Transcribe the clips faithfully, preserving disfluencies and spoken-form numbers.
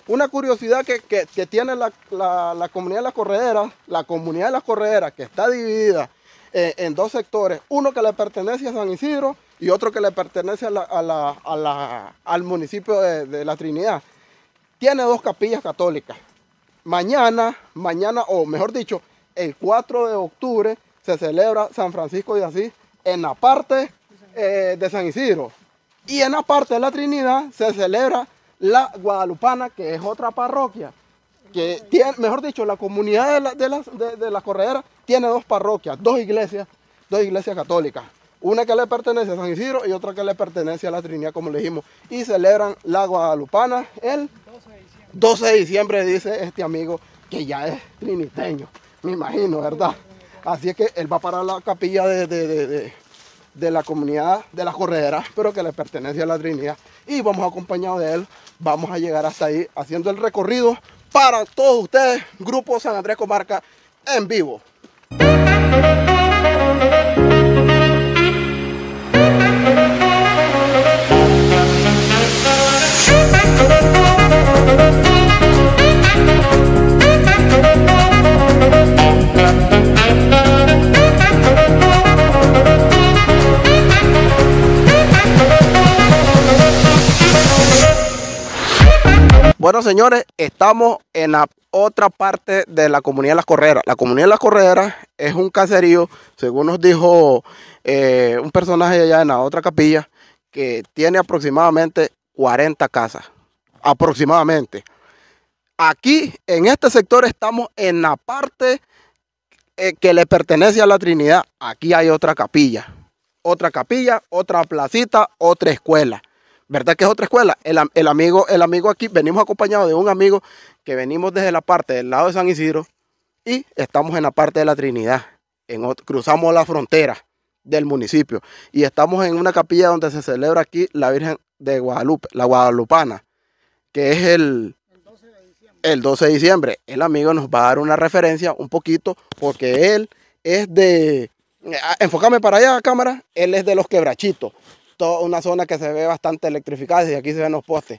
Una curiosidad que, que, que tiene la, la, la comunidad de las correderas, la comunidad de las correderas que está dividida en, en dos sectores, uno que le pertenece a San Isidro y otro que le pertenece a la, a la, a la, al municipio de, de La Trinidad. Tiene dos capillas católicas. Mañana, mañana, o mejor dicho, el cuatro de octubre se celebra San Francisco de Asís en la parte eh, de San Isidro. Y en la parte de La Trinidad se celebra la Guadalupana, que es otra parroquia. Que tiene, mejor dicho, la comunidad de, la, de, las, de, de las correderas tiene dos parroquias, dos iglesias, dos iglesias católicas. Una que le pertenece a San Isidro y otra que le pertenece a La Trinidad, como le dijimos. Y celebran la Guadalupana el doce de diciembre, dice este amigo, que ya es triniteño, me imagino, ¿verdad? Así es que él va para la capilla de, de, de, de, de la comunidad de las correderas, pero que le pertenece a La Trinidad. Y vamos acompañados de él, vamos a llegar hasta ahí haciendo el recorrido para todos ustedes, Grupo San Andrés Comarca en vivo. Bueno, señores, estamos en la otra parte de la comunidad de las correderas. La comunidad de las correderas es un caserío, según nos dijo eh, un personaje allá en la otra capilla, que tiene aproximadamente cuarenta casas, aproximadamente. Aquí, en este sector, estamos en la parte eh, que le pertenece a La Trinidad. Aquí hay otra capilla, otra capilla, otra placita, otra escuela. ¿Verdad que es otra escuela? El, el, amigo, el amigo aquí, venimos acompañados de un amigo que venimos desde la parte del lado de San Isidro y estamos en la parte de La Trinidad. En otro, cruzamos la frontera del municipio y estamos en una capilla donde se celebra aquí la Virgen de Guadalupe, la Guadalupana, que es el, el doce de diciembre. El amigo nos va a dar una referencia un poquito porque él es de... Enfócame para allá, cámara. Él es de Los Quebrachitos. Toda una zona que se ve bastante electrificada y aquí se ven los postes.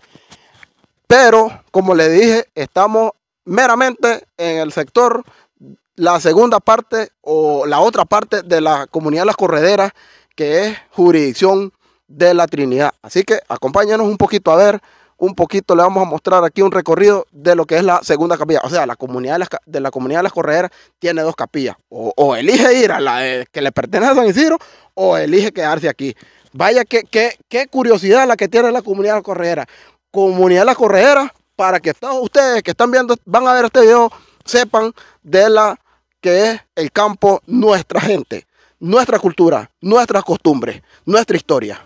Pero, como le dije, estamos meramente en el sector, la segunda parte o la otra parte de la comunidad de las correderas, que es jurisdicción de La Trinidad. Así que acompáñenos un poquito a ver, un poquito le vamos a mostrar aquí un recorrido de lo que es la segunda capilla. O sea, la comunidad de, las, de la comunidad de las correderas tiene dos capillas. O, o elige ir a la de, que le pertenece a San Isidro o elige quedarse aquí. Vaya, qué, qué, qué curiosidad la que tiene la comunidad de las correderas. Comunidad de las correderas, para que todos ustedes que están viendo, van a ver este video, sepan de la que es el campo, nuestra gente, nuestra cultura, nuestras costumbres, nuestra historia.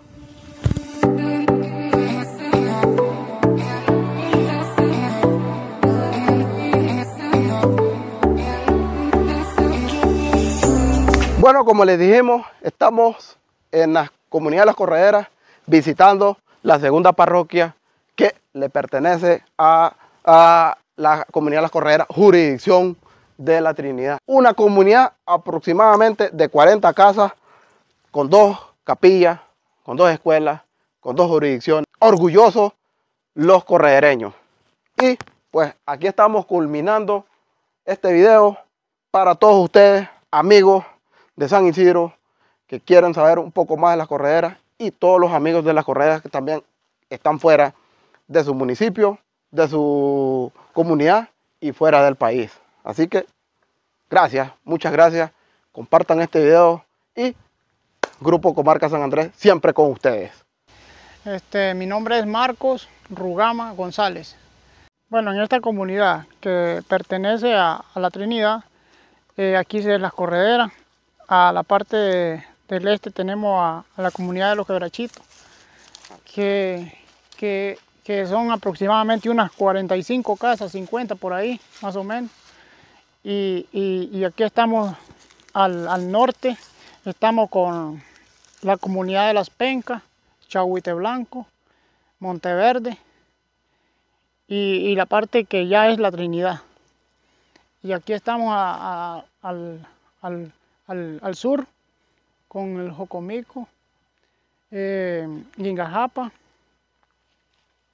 Bueno, como les dijimos, estamos en la comunidad de las correderas visitando la segunda parroquia que le pertenece a, a la comunidad de las correderas, jurisdicción de La Trinidad. Una comunidad aproximadamente de cuarenta casas con dos capillas, con dos escuelas, con dos jurisdicciones. Orgullosos los corredereños. Y pues aquí estamos culminando este video para todos ustedes, amigos de San Isidro, que quieren saber un poco más de las correderas y todos los amigos de las correderas que también están fuera de su municipio, de su comunidad y fuera del país. Así que gracias, muchas gracias. Compartan este video y Grupo Comarca San Andrés siempre con ustedes. Este, mi nombre es Marcos Rugama González. Bueno, en esta comunidad que pertenece a, a La Trinidad, eh, aquí se las correderas. A la parte de, del este tenemos a, a la comunidad de Los Quebrachitos, que, que, que son aproximadamente unas cuarenta y cinco casas, cincuenta por ahí, más o menos. Y, y, y aquí estamos al, al norte, estamos con la comunidad de Las Pencas, Chahuite Blanco, Monteverde y, y la parte que ya es La Trinidad. Y aquí estamos a, a, al, al, al, al sur con el Jocomico, eh, Yingajapa,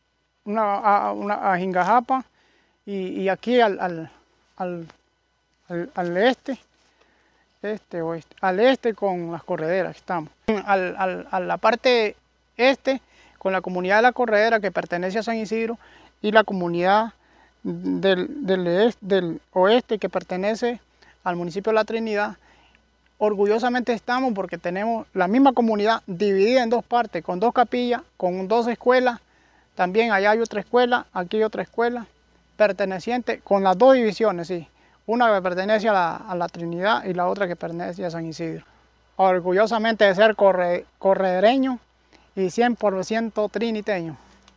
una, a, una, a Jingajapa y, y aquí al, al, al, al, al este, este oeste, al este con las correderas estamos. Al, al, a la parte este con la comunidad de la corredera que pertenece a San Isidro y la comunidad del, del, este, del oeste que pertenece al municipio de La Trinidad. Orgullosamente estamos porque tenemos la misma comunidad dividida en dos partes, con dos capillas, con dos escuelas. También allá hay otra escuela, aquí hay otra escuela, perteneciente con las dos divisiones, sí. Una que pertenece a la, a la Trinidad y la otra que pertenece a San Isidro. Orgullosamente de ser corre, corredereño y cien por ciento triniteño.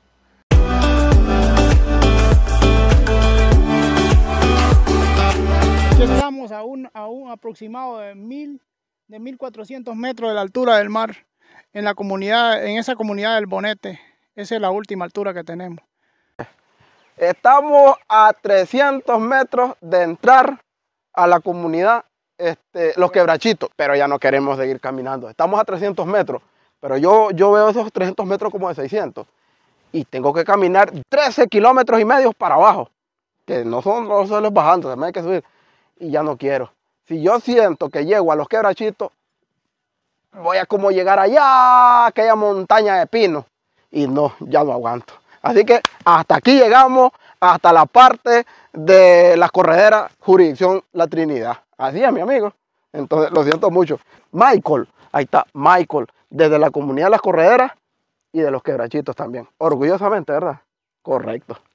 Aquí estamos a un, a un aproximado de mil, de mil cuatrocientos metros de la altura del mar, en la comunidad, en esa comunidad del Bonete. Esa es la última altura que tenemos. Estamos a trescientos metros de entrar a la comunidad este, Los Quebrachitos, pero ya no queremos seguir caminando. Estamos a trescientos metros, pero yo, yo veo esos trescientos metros como de seiscientos y tengo que caminar trece kilómetros y medio para abajo, que no son no solo bajando, también hay que subir, y ya no quiero. Si yo siento que llego a Los Quebrachitos, voy a como llegar allá, aquella montaña de pinos, y no, ya no aguanto. Así que hasta aquí llegamos, hasta la parte de las correderas, jurisdicción La Trinidad. Así es, mi amigo. Entonces, lo siento mucho. Michael, ahí está, Michael, desde la comunidad de las correderas y de Los Quebrachitos también. Orgullosamente, ¿verdad? Correcto.